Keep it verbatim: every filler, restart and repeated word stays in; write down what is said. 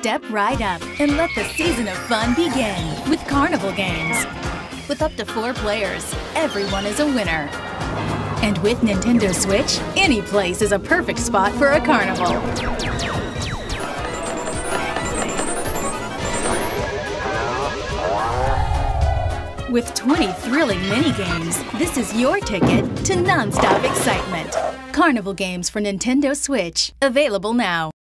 Step right up and let the season of fun begin with Carnival games. With up to four players, everyone is a winner. And with Nintendo Switch, any place is a perfect spot for a carnival. With twenty thrilling mini-games, this is your ticket to non-stop excitement. Carnival games for Nintendo Switch, available now.